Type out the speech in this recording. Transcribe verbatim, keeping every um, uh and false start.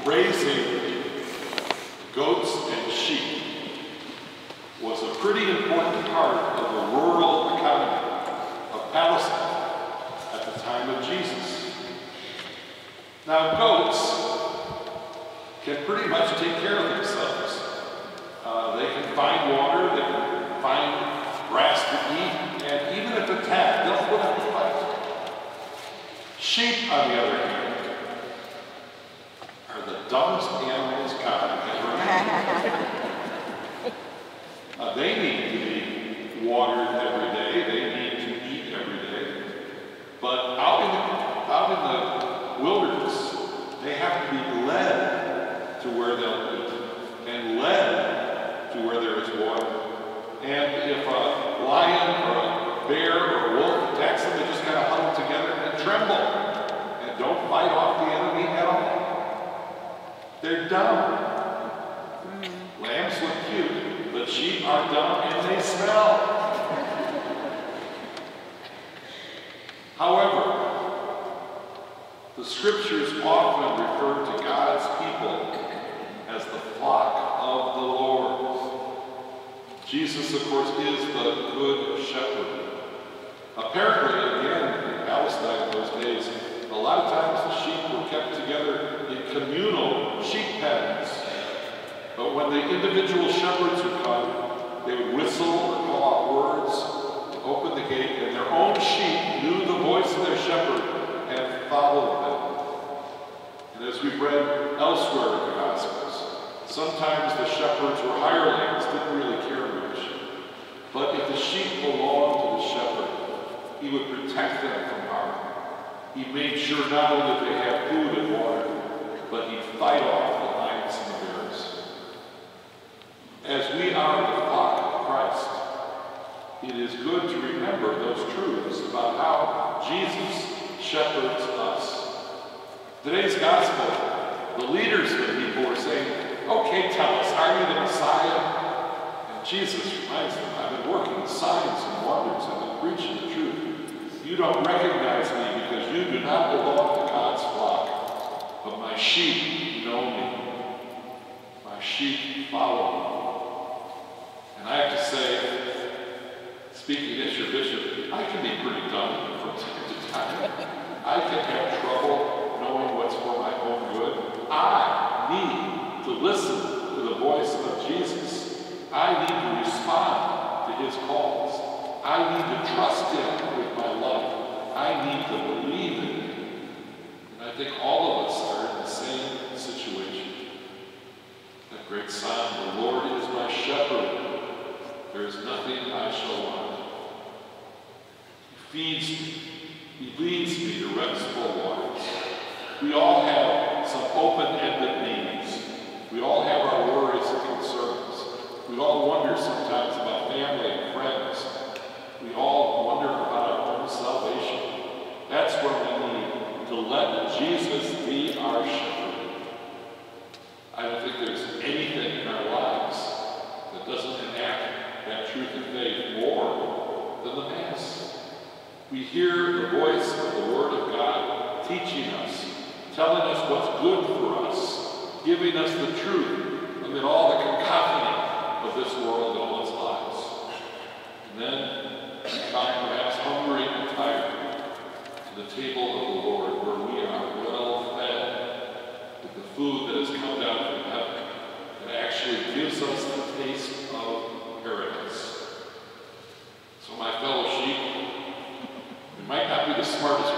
raising goats and sheep was a pretty important part of the rural economy of Palestine at the time of Jesus. Now, goats can pretty much take care of themselves. Uh, they can find water, they can find grass to eat, and even if attacked, they'll put up a fight. Sheep, on the other hand, are the dumbest animals God ever made. uh, they need to be watered every day, they need to eat every day, but out in the, out in the wilderness, they have to be led to where they'll eat, and led to where there is water. And if a lion or a bear or a wolf attacks them, they just kind of huddle together and tremble, and don't fight off the enemy at all. They're dumb. Mm. Lambs look cute, but sheep are dumb and they smell. However, the scriptures often refer to God's people as the flock of the Lord. Jesus, of course, is the good shepherd. Apparently, again, in Palestine in those days, a lot of times the sheep were kept together in communal sheep pens. But when the individual shepherds would come, they would whistle or call out words, open the gate, and their own sheep knew the voice of their shepherd and followed them. And as we've read elsewhere in the Gospels, sometimes the shepherds were hirelings, didn't really care much. But if the sheep belonged to the shepherd, he would protect them from harm. He made sure not only they had food and water, but he'd fight off the lions and the bears. As we are the flock of Christ, it is good to remember those truths about how Jesus shepherds us. Today's gospel, the leaders of the people were saying, okay, tell us, are you the Messiah? And Jesus reminds them, I've been working signs and wonders, I've been preaching the truth. You don't recognize me because you do not belong to God's flock, but my sheep know me. My sheep follow me. And I have to say, speaking as your bishop, I can be pretty dumb from time to time. I can have trouble knowing what's for my own good. I need to listen to the voice of Jesus. I need to respond to his calls. I need to trust him with my life. I need to believe in him. And I think all of us are in the same situation. That great psalm, the Lord is my shepherd. There is nothing I shall want. He feeds me. He leads me to restful waters. We all have some open-ended needs. We all have our worries and concerns. We all wonder sometimes about family and friends. We all wonder about our own salvation. That's where we need to let Jesus be our shepherd. I don't think there's anything in our lives that doesn't enact that truth of faith more than the Mass. We hear the voice of the Word of God teaching us, telling us what's good for us, giving us the truth amid all the cacophony of this world and all its lies. And then we come perhaps hungry and tired to the table of the Lord, where we are well fed with the food that has come down from heaven that actually gives us the taste of paradise. So my fellow sheep, we might not be the smartest